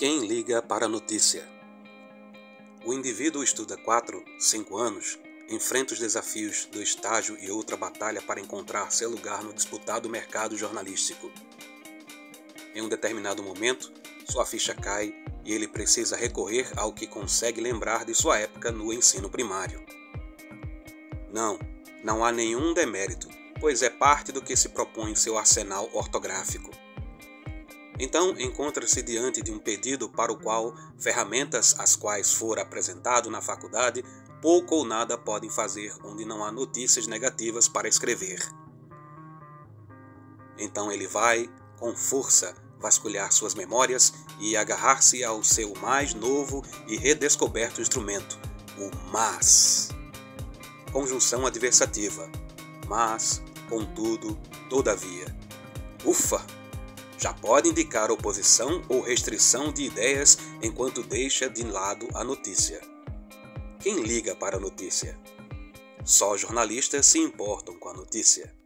Quem liga para a notícia? O indivíduo estuda 4, 5 anos, enfrenta os desafios do estágio e outra batalha para encontrar seu lugar no disputado mercado jornalístico. Em um determinado momento, sua ficha cai e ele precisa recorrer ao que consegue lembrar de sua época no ensino primário. Não há nenhum demérito, pois é parte do que se propõe seu arsenal ortográfico. Então, encontra-se diante de um pedido para o qual ferramentas às quais for apresentado na faculdade pouco ou nada podem fazer onde não há notícias negativas para escrever. Então ele vai, com força, vasculhar suas memórias e agarrar-se ao seu mais novo e redescoberto instrumento, o mas. Conjunção adversativa. Mas, contudo, todavia. Ufa! Já pode indicar oposição ou restrição de ideias enquanto deixa de lado a notícia. Quem liga para a notícia? Só jornalistas se importam com a notícia.